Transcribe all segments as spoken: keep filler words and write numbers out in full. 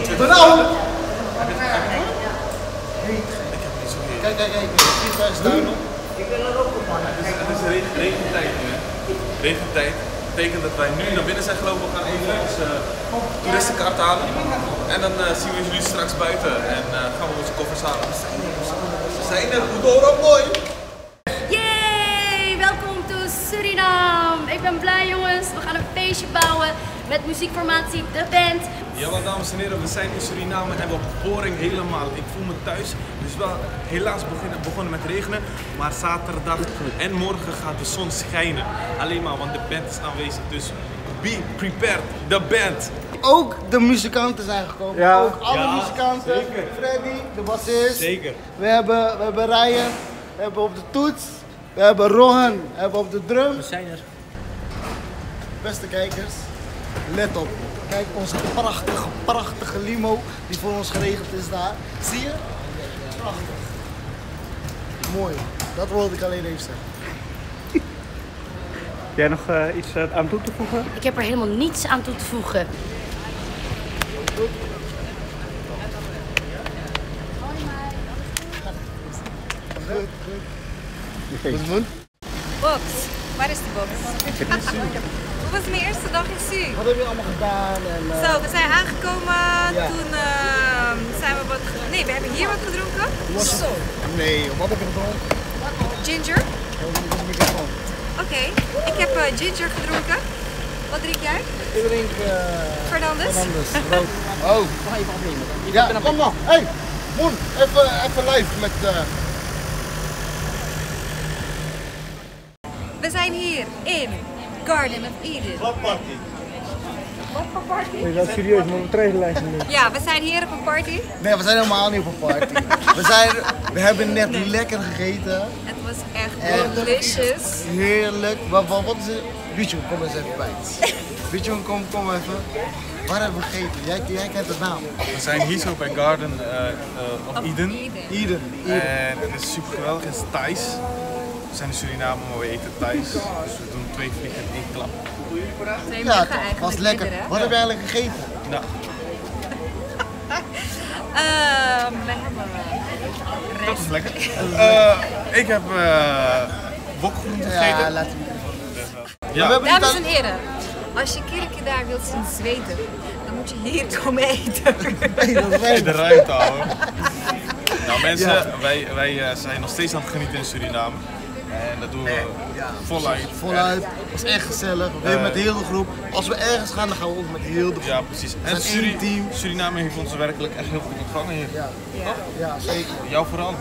Berouw! Kijk, kijk, kijk. vierduizend duimen. Ik ben er ook op, man. Het is, het is regen, regentijd nu, hè. Regentijd. Dat betekent dat wij nu naar binnen zijn gelopen. We gaan even onze uh, toeristenkaart halen. En dan uh, zien we jullie straks buiten. En uh, gaan we onze koffers halen. We zijn er, we zijn er. Goed door, ook mooi. Yay! Welkom to Suriname. Ik ben blij, jongens. We gaan een feestje bouwen met muziekformatie De Band. Ja, wel, dames en heren, we zijn in Suriname en we boring helemaal. Ik voel me thuis, dus wel helaas begonnen, begonnen met regenen. Maar zaterdag en morgen gaat de zon schijnen. Alleen maar, want de band is aanwezig. Dus be prepared, de band. Ook de muzikanten zijn gekomen. Ja. Ook alle Ja, muzikanten. zeker. Freddy, de bassist. Zeker. We hebben, we hebben Ryan. We hebben op de toets. We hebben Rohan. We hebben op de drum. We zijn er. Beste kijkers, let op. Kijk onze prachtige, prachtige limo die voor ons geregeld is daar. Zie je? Prachtig. Mooi. Dat wilde ik alleen even zeggen. Heb jij nog uh, iets uh, aan toe te voegen? Ik heb er helemaal niets aan toe te voegen. Goed, goed. Wat is het? Box. Waar is die box? Hoe was mijn eerste dag in Su? Wat heb je allemaal gedaan? En, uh... Zo, we zijn aangekomen, Ja. toen uh, zijn we wat gedronken. Nee, we hebben hier wat gedronken. Was het? Zo. Nee, wat heb je gedronken? Ginger. Oh, dat is een microfoon. Oké, okay. Ik heb uh, ginger gedronken. Wat drink jij? Ik drink uh... Fernandes. Fernandes. Rood. Oh. Mag even opnemen? Ja, kom maar. Hé, hey, Moen, even, even live met... Uh... We zijn hier in Garden of Eden. Wat party? Wat voor party? Ik ben serieus, maar we treden lijst niet. Ja, we zijn hier op een party. Nee, we zijn helemaal niet op een party. We, zijn, we hebben net Nee. lekker gegeten. Het was echt En- delicious. Heerlijk. Wat, wat, wat is het? Bietje, kom eens even bij. Bietje, kom, kom even. Waar hebben we gegeten? Jij, jij kent de naam. We zijn hier zo bij Garden uh, uh, of Op Eden. Eden. Eden. Eden. En het is super geweldig, het is Thais. We zijn in Suriname, maar we eten Thais. Dus we doen twee vliegen in één klap. Twee Ja, muggen toch. eigenlijk. Was lekker. minder, hè? Wat heb je eigenlijk gegeten? Nou, Ehm, we hebben dat rijst. is lekker. Uh, ik heb uh, bokgroenten Ja, gegeten. laat hem. Ja. We hebben niet Dames al- en heren, als je Kirke daar wilt zien zweten, dan moet je hier komen eten. Nee, dat is In wij. de ruimte houden. Nou mensen, Ja. wij, wij uh, zijn nog steeds aan het genieten in Suriname. En dat doen we Ja, voluit. Voluit. Het was echt gezellig. Weer met heel de groep. Als we ergens gaan, dan gaan we ook met heel de groep. Ja, precies. En zijn Suri- één team. Suriname heeft ons werkelijk echt heel goed ontvangen hier. Ja, ja zeker. Jou vooral.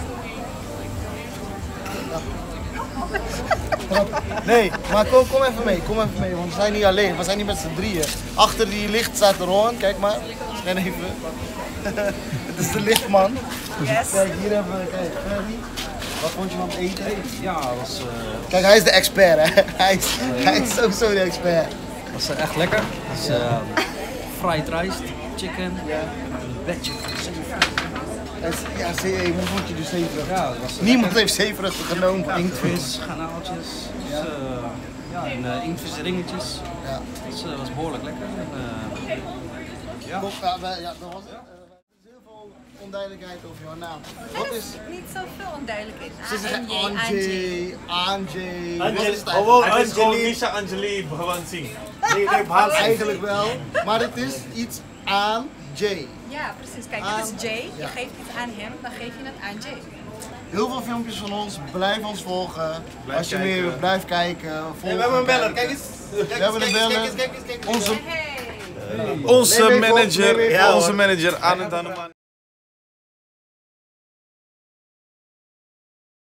Nee, maar kom, kom even mee, kom even mee, want we zijn niet alleen, we zijn niet met z'n drieën. Achter die licht staat Ron, kijk maar. Schijn even. Het is de lichtman. Yes. Kijk, hier hebben we, kijk, Freddy. Wat vond je van het eten? Ja, dat was, uh, Kijk, hij is de expert, hè. Hij is, hij is sowieso de expert. was uh, echt lekker. Dus, uh, fried rice, chicken, een bedje van zeevrug. Hij is- Ja, zee, hoe vond je de zeevrug? Ja, dat was Niemand heeft zeevruchten genomen. inktvis, garnaaltjes, dus, uh, ja, en uh, inktvisringetjes. Ja. Dus uh, was behoorlijk lekker. En, uh, ja. Kom, ja, we- ja, dat was het. Uh, Er is heel veel onduidelijkheid over jouw naam. Wat is... Niet zoveel onduidelijkheid. Ze zeggen A N J, Anjay, Anjay. Wat is het Gewoon eigenlijk? het is gewoon Misha Anjali Bhavan Singh. Nee, nee, Hans eigenlijk wel. Maar het is iets aan Jay. Ja, precies. Kijk, dit is Jay. Je Ja. geeft iets aan hem, dan geef je het aan Jay. Heel veel filmpjes van ons. Blijf ons volgen. Blijf Als je kijken. meer blijf kijken. Volgen, we hebben een beller, kijken. kijk eens. We hebben een beller. Onze, Hey! Onze Neem even op, manager, neem even op. onze manager Anand Hanuman.